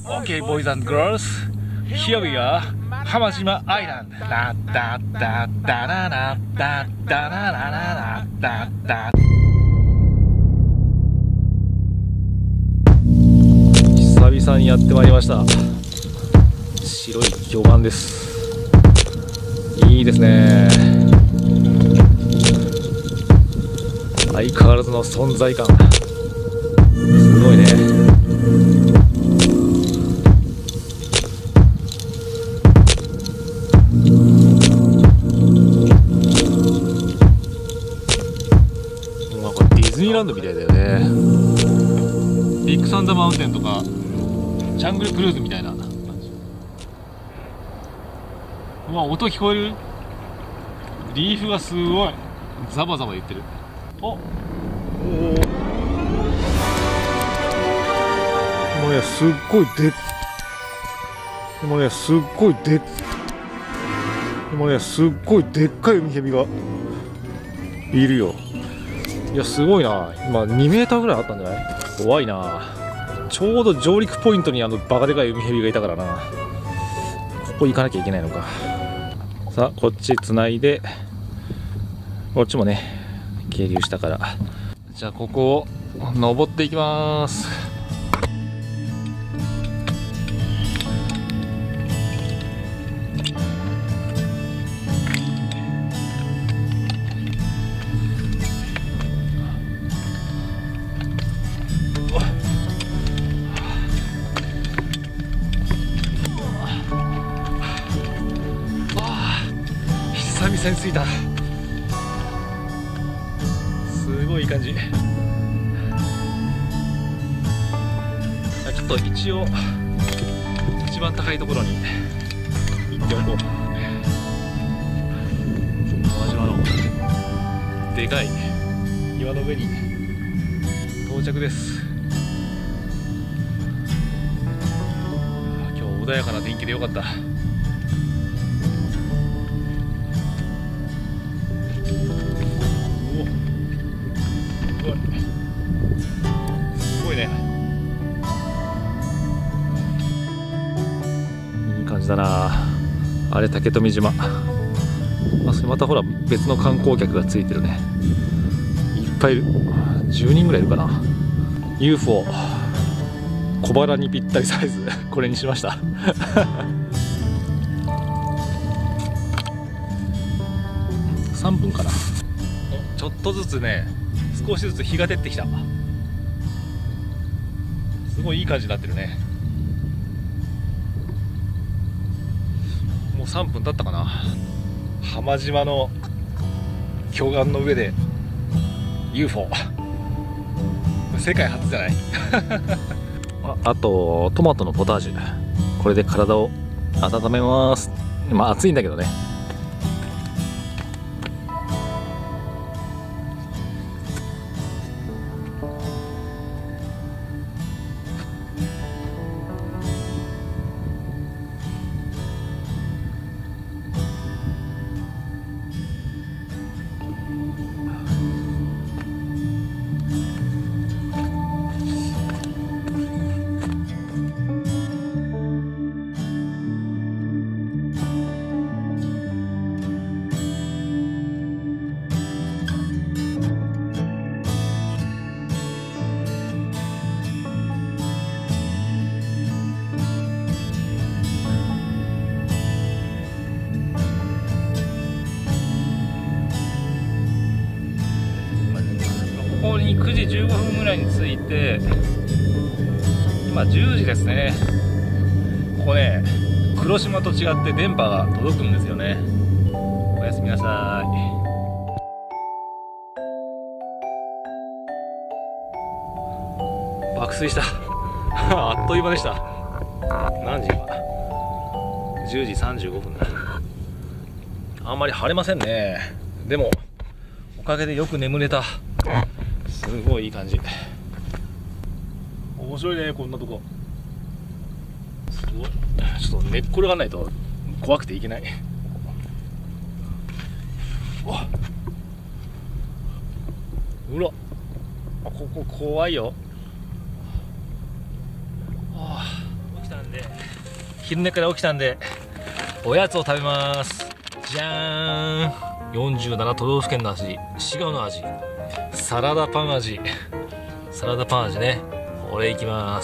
Okay, boys and girls, here we are, 浜島アイランド。ラッダッダッダララッダッダララララッダッダッ。久々にやってまいりました。白い魚眼です。いいですね。相変わらずの存在感、すごいね。なんかディズニーランドみたいだよね。ビッグサンダーマウンテンとかジャングルクルーズみたいな感じ。うわ、音聞こえる？リーフがすごいザバザバ言ってる。おお、もうね、すっごいもうね、すっごいもうね、すっごいでっかいウミヘビがいるよ。いや、すごいな。今2メーターぐらいあったんじゃない？怖いな。ちょうど上陸ポイントにバカでかいウミヘビがいたからな。ここ行かなきゃいけないのか。さあ、こっちつないで、こっちもね係留したから、じゃあここを登っていきます。久々に着いた。すごいいい感じ。ちょっと一応一番高いところに行っておこう。輪島のでかい岩の上に到着です。今日穏やかな天気でよかった。すごいね。いい感じだな。あれ竹富島。あ、それまたほら別の観光客がついてるね。いっぱいいる。10人ぐらいいるかな。 UFO 小腹にぴったりサイズこれにしました3分かな。ちょっとずつね、少しずつ日が照ってきた。すごいいい感じになってるね。もう3分経ったかな。浜島の巨岩の上で UFO 世界初じゃないあとトマトのポタージュ、これで体を温めます。まあ暑いんだけどね。ここに9時15分ぐらいに着いて、今10時ですね。ここね、黒島と違って電波が届くんですよね。おやすみなさい。爆睡したあっという間でした。何時今？10時35分だ。あんまり晴れませんね。でもおかげでよく眠れた。すごいいい感じ。面白いね、こんなとこ。すごい。ちょっと寝っ転がらないと怖くていけない。うら、ここ怖いよ。起きたんで昼寝から起きたんでおやつを食べます。じゃーん、47都道府県の味、滋賀の味、サラダパン味。サラダパン味ね、これいきます。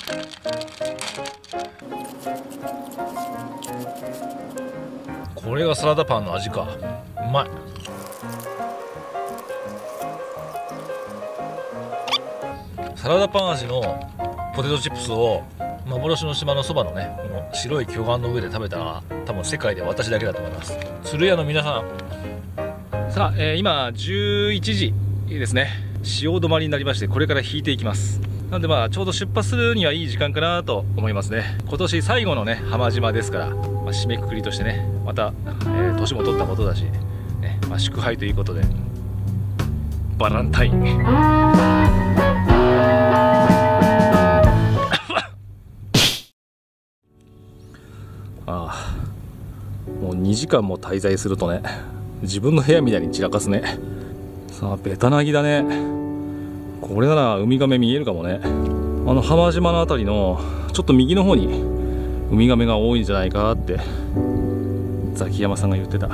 これがサラダパンの味か。うまい。サラダパン味のポテトチップスを幻の島のそばのね、この白い巨岩の上で食べたのは多分世界で私だけだと思います。鶴屋の皆さん、さあ、今11時ですね。潮止まりになりまして、これから引いていきます。なんでちょうど出発するにはいい時間かなと思いますね。今年最後のね浜島ですから、締めくくりとしてね、また、年も取ったことだし、ね、祝杯ということでバランタインもう2時間も滞在するとね、自分の部屋みたいに散らかすね。さあベタなぎだね。これならウミガメ見えるかもね。浜島のあたりのちょっと右の方にウミガメが多いんじゃないかってザキヤマさんが言ってた。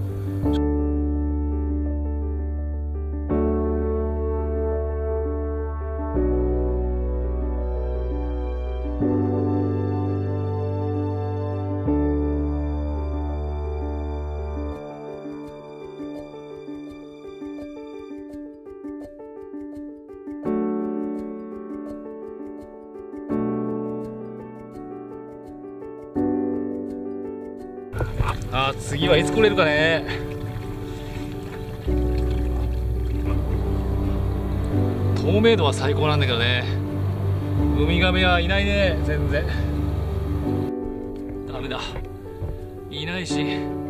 次はいつ来れるかね。透明度は最高なんだけどね、ウミガメはいないね。全然ダメだ、いないし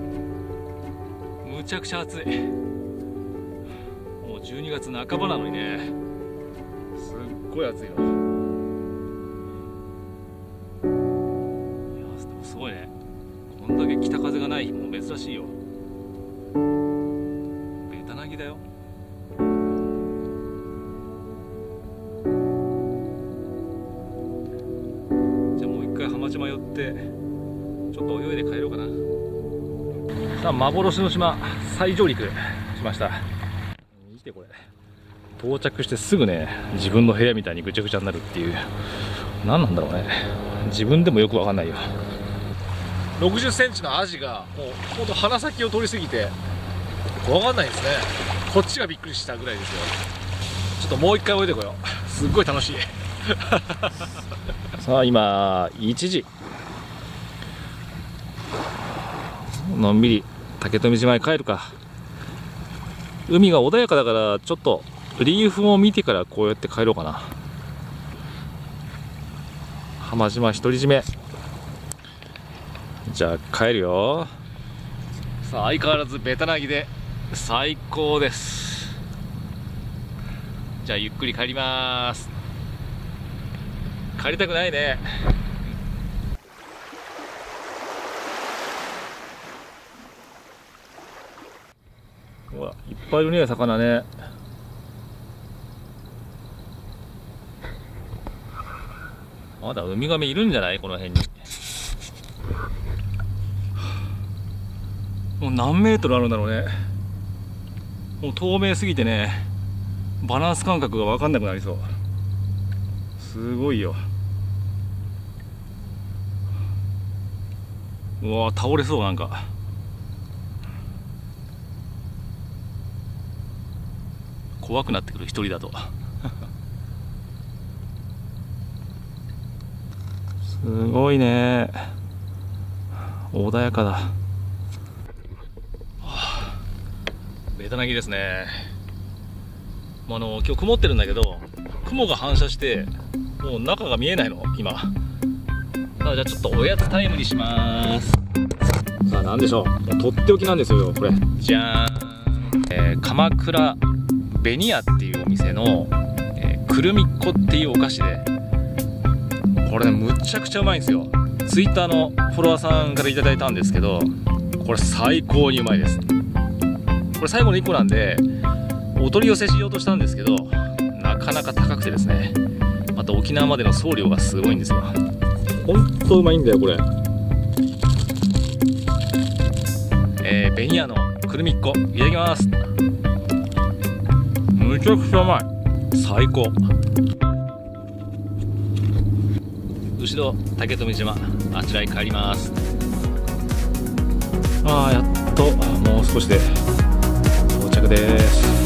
むちゃくちゃ暑い。もう12月半ばなのにね、すっごい暑いよ。いやでもすごいね、こんだけ北風がない日も珍しいよ。ベタなぎだよ。じゃあもう一回浜島寄ってちょっと泳いで帰ろうかな。さあ幻の島再上陸しました。見てこれ、到着してすぐね自分の部屋みたいにぐちゃぐちゃになるっていう、何なんだろうね。自分でもよくわかんないよ。60センチのアジがもうほんと鼻先を通り過ぎて分かんないですね。こっちがびっくりしたぐらいですよ。ちょっともう一回泳いでこよう。すっごい楽しいさあ今1時、のんびり竹富島へ帰るか。海が穏やかだからちょっとリーフを見てからこうやって帰ろうかな。浜島独り占め。じゃあ帰るよ。さあ相変わらずベタなぎで最高です。じゃあゆっくり帰ります。帰りたくないね。うわ、いっぱいいるね魚ね。まだウミガメいるんじゃない、この辺に。もう何メートルあるんだろうね。もう透明すぎてね、バランス感覚が分かんなくなりそう。すごいよ。うわ倒れそう。なんか怖くなってくる、一人だとすごいね、穏やかだ。ベタなぎですね。今日曇ってるんだけど、雲が反射してもう中が見えないの今。さあじゃあちょっとおやつタイムにします。さあ何でしょう、もうとっておきなんですよこれ。じゃーん、鎌倉ベニヤっていうお店の、くるみっこっていうお菓子で、これねむちゃくちゃうまいんですよ。ツイッターのフォロワーさんからいただいたんですけど、これ最高にうまいです。これ最後の1個なんでお取り寄せしようとしたんですけど、なかなか高くてですね、また沖縄までの送料がすごいんですよ。 ほんとうまいんだよこれ。ベニヤのくるみっこいただきます。むちゃくちゃうまい、最高。後ろ竹富島、あちらへ帰ります。やっともう少しで到着です。